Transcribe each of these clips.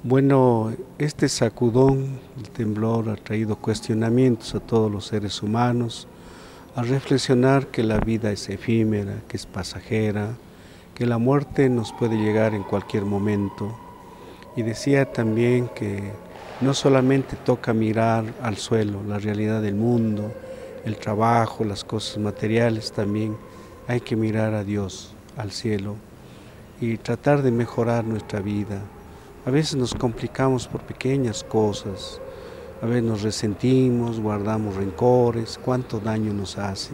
Bueno, este sacudón, el temblor, ha traído cuestionamientos a todos los seres humanos, a reflexionar que la vida es efímera, que es pasajera, que la muerte nos puede llegar en cualquier momento. Y decía también que no solamente toca mirar al suelo, la realidad del mundo, el trabajo, las cosas materiales, también hay que mirar a Dios, al cielo, y tratar de mejorar nuestra vida. A veces nos complicamos por pequeñas cosas, a veces nos resentimos, guardamos rencores, cuánto daño nos hace.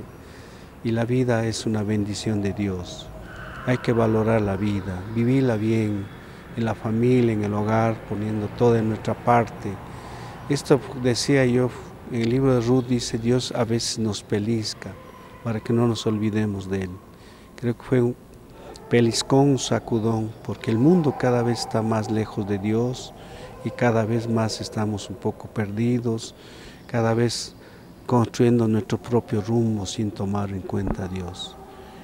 Y la vida es una bendición de Dios. Hay que valorar la vida, vivirla bien, en la familia, en el hogar, poniendo toda nuestra parte. Esto decía yo, en el libro de Ruth dice, Dios a veces nos pellizca para que no nos olvidemos de Él. Creo que fue un pellizcón, un sacudón, porque el mundo cada vez está más lejos de Dios y cada vez más estamos un poco perdidos, cada vez construyendo nuestro propio rumbo sin tomar en cuenta a Dios.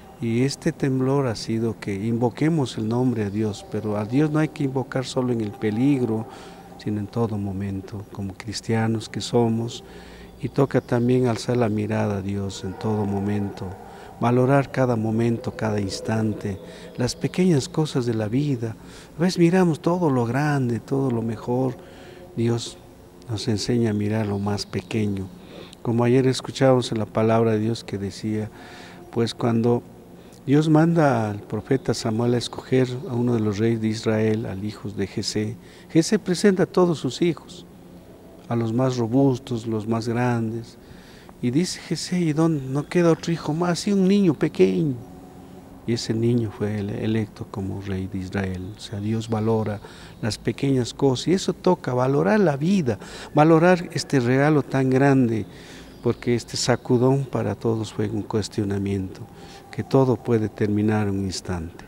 Y este temblor ha sido que invoquemos el nombre a Dios, pero a Dios no hay que invocar solo en el peligro, sino en todo momento, como cristianos que somos, y toca también alzar la mirada a Dios en todo momento, valorar cada momento, cada instante, las pequeñas cosas de la vida. A veces miramos todo lo grande, todo lo mejor. Dios nos enseña a mirar lo más pequeño. Como ayer escuchábamos en la palabra de Dios que decía, pues cuando Dios manda al profeta Samuel a escoger a uno de los reyes de Israel, al hijo de Jesé. Jesé presenta a todos sus hijos, a los más robustos, los más grandes. Y dice Jesé, ¿y dónde no queda otro hijo más? Y un niño pequeño. Y ese niño fue electo como rey de Israel. O sea, Dios valora las pequeñas cosas. Y eso toca, valorar la vida, valorar este regalo tan grande, porque este sacudón para todos fue un cuestionamiento, que todo puede terminar en un instante.